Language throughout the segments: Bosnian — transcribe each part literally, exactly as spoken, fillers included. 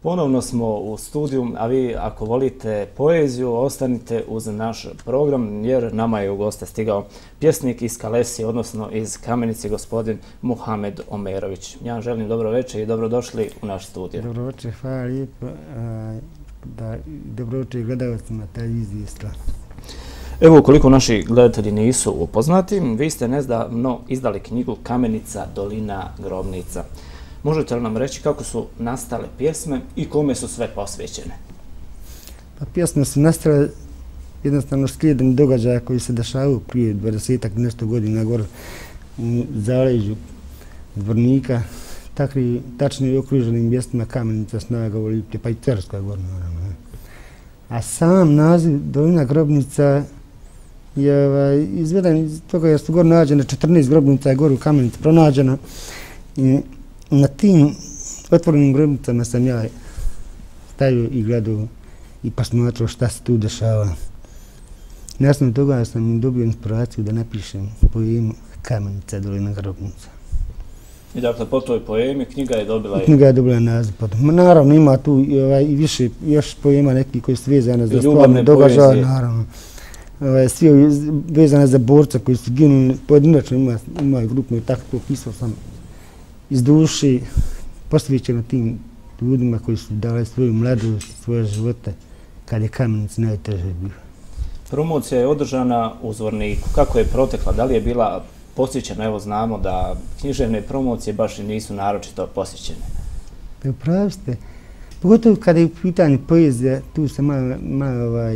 Ponovno smo u studiju, a vi ako volite poeziju, ostanite uz naš program, jer nama je u goste stigao pjesnik iz Kalesi, odnosno iz Kamenice, gospodin Muhamed Omerović. Ja vam želim dobro večer i dobrodošli u naš studio. Dobro večer, hvala lijepo. Dobro večer gledalcima televizije Istra. Evo, ukoliko naši gledatelji nisu upoznati, vi ste nedavno izdali knjigu Kamenica, dolina, grobnica. Možete li nam reći kako su nastale pjesme i kome su sve posvećene? Pa pjesme su nastale jednostavno slijedom događaja koji se dešavaju prije dvadesetak nešto godina gore u zaleđu Zvornika, takvi tačni okruženim mjestima Kamenica, Snaga, Olipke, pa i Cerska gore. A sam naziv Dolina grobnica je izveden iz toga jer su gore nađene četrnaest grobnica je gore u Kamenici pronađeno i na tim otvorenim grobnicama sam ja stavio i gledao i posmatrao šta se tu dešava. Na osnovu toga sam dobio inspiraciju da napišem poemu Kamenica, dolina grobnica. I dakle, po toj poemi knjiga je dobila i... Knjiga je dobila naziv. Naravno, ima tu i više, još poema neki koji su vezane za stvarne događaje, naravno. Svi vezane za borca koji su ginuli, pojedinačno ima i grupno i tako to pisao sam iz duši, posvećeno tim ljudima koji su dali svoju mladost, svoje živote, kad je Kamenici najteže bio. Promocija je održana u Zvorniku. Kako je protekla? Da li je bila posjećena? Evo, znamo da književne promocije baš i nisu naročito posjećene. Pa upravo ste. Pogotovo kada je u pitanju poezija, tu se malo, malo ovaj,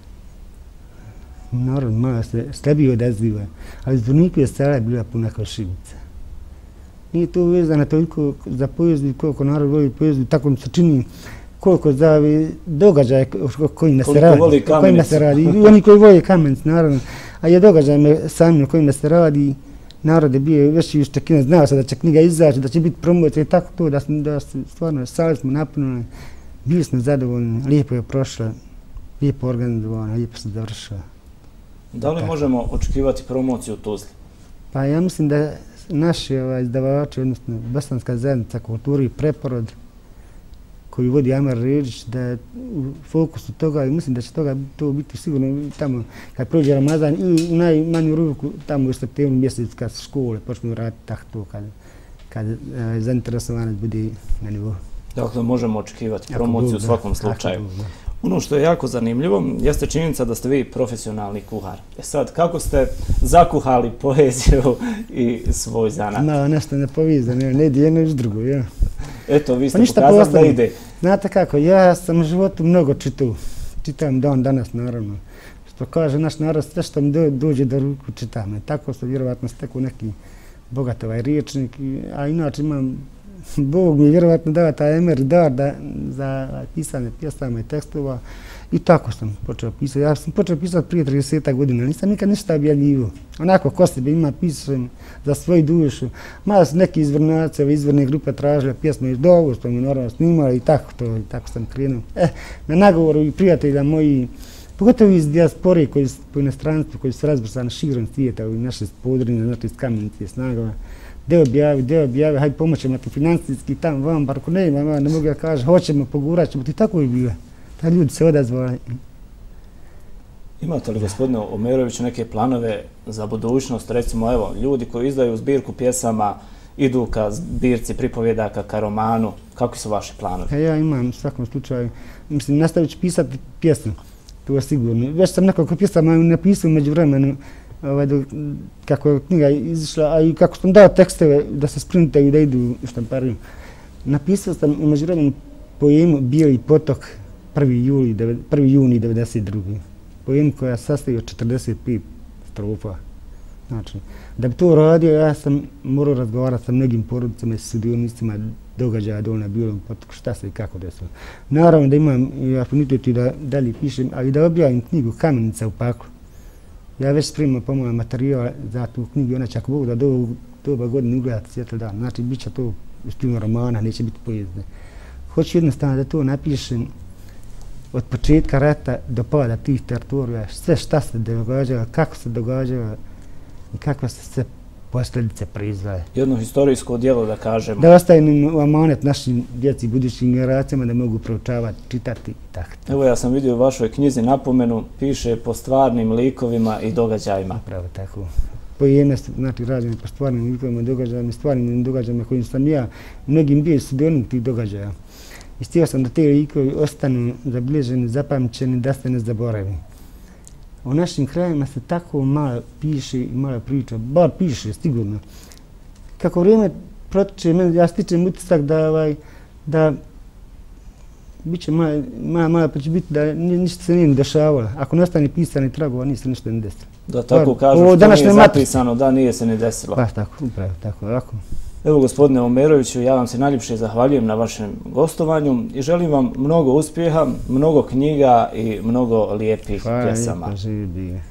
narod malo se slabije odaziva. Ali u Zvorniku je sala bila puna kao šibica. Nije to vezano toliko za poeziju, koliko narod voli poeziju, tako mi se čini koliko za događaje kojima se radi. Kojima se radi. I oni koji vole Kamenicu, naravno. A je događaj samim kojima se radi, narod je bio već i iščekina, znao se da će knjiga izaći, da će biti promocija i tako to, da, da stvarno sali smo napunili, bili smo zadovoljni, lijepo je prošla, lijepo organizovana, lijepo se završila. Da li možemo očekivati promociju u Tuzli? Pa ja mislim da naši ovaj, izdavači, odnosno Bosanska zajednica kulturi i preporod koji vodi Amer Ređić, da je u fokusu toga i mislim da će toga to biti sigurno tamo kad prođe Ramazan ili u najmanju ruku tamo u septembru mjesec kad škole počnu raditi tako to kad, kad e, zainteresovanost bude na nivou. Dakle, možemo očekivati promociju u svakom slučaju. Ono što je jako zanimljivo jeste činjenica da ste vi profesionalni kuhar. E sad, kako ste zakuhali poeziju i svoj zanat? No, nešto ne povezano, ne ide jedno iz drugo, ja. Eto, vi ste pa pokazali da ide. Znate kako, ja sam u životu mnogo čitao. Čitam dan danas, naravno. Što kaže naš narod, sve što mi do, dođe do ruku čitam. E, tako se vjerovatno stekao neki bogat ovaj riječnik, a inače imam Bog mi je vjerovatno dao taj emer dar da, za pisanje pjesama i tekstova i tako sam počeo pisati. Ja sam počeo pisati prije trideset godina, nisam nikad ništa objavljivo. Onako ko sebe ima pišem za svoju dušu. Malo su neki izvrnaci, ove izvorne grupe tražile pjesme iz dovu, što mi naravno snimali i tako to, i tako sam krenuo. E, na nagovoru i prijatelja moji, pogotovo iz dijaspore koji su po inostranstvu, koji su razbrsani širom svijeta, u naše podrinje, znači iz Kamenice, Snagova. Gdje objavi, gdje objavi, hajde pomoćemo ti financijski tam, vam, bar ako ne ima, ne mogu ja kažem, hoćemo, pogurat ćemo, ti tako je bilo. Ta ljudi se odazvali. Imate li, gospodine Omeroviću, neke planove za budućnost? Recimo, evo, ljudi koji izdaju zbirku pjesama, idu ka zbirci pripovjedaka, ka romanu. Kakvi su vaši planovi? Ja imam u svakom slučaju, mislim, nastavit ću pisati pjesmu, to je sigurno. Već sam nekoliko pjesama napisao među vremenu, Ovaj, do, kako je knjiga izišla, a i kako sam dao tekstove da se sprintaju i da idu u štampariju. Napisao sam u međuvremenu poemu Bijeli potok prvi juni devedeset druge. Poemu koja sastoji od četrdeset pet strofa. Znači, da bi to radio, ja sam morao razgovarati sa mnogim porodicama i sudionicima događaja dole na Bijelom potoku, šta se i kako desilo. Naravno da imam i afinitet i da dalje pišem, ali da objavim knjigu Kamenica u paklu. Ja već spremam pomalo materijala za tu knjigu, ona će ako Bog da do ovog doba godine ugledati svijetli dan. Znači, bit će to u stilu romana, neće biti poezije. Hoću jednostavno da to napišem od početka rata do pada tih teritorija, sve šta se događalo, kako se događalo i kakva se sve posljedice proizvaje. Jedno historijsko djelo, da kažemo. Da ostavimo u amanet našim djeci i budućim generacijama da mogu proučavati, čitati i tako. Evo ja sam vidio u vašoj knjizi napomenu, piše po stvarnim likovima i događajima. Upravo tako. Pojeme se, znači, rađene po stvarnim likovima i događajima, stvarnim događajima kojim sam ja mnogim bio sudionik tih događaja. I htio sam da te likovi ostanu zabilježeni, zapamćeni, da se ne zaboravi. U našim krajima se tako malo piše i malo priča, bar piše, sigurno. Kako vrijeme protiče, ja stičem utisak da, ovaj, da biće malo, malo, malo pa će biti da ništa se nije ni dešavalo. Ako ne ostane pisani tragova, nije se ništa ni desilo. Da tako kažu, što nije zapisano, da nije se ni desilo. Pa tako, upravo tako, ovako. Evo, gospodine Omeroviću, ja vam se najljepše zahvaljujem na vašem gostovanju i želim vam mnogo uspjeha, mnogo knjiga i mnogo lijepih pjesama. Hvala lijepo, živi bili.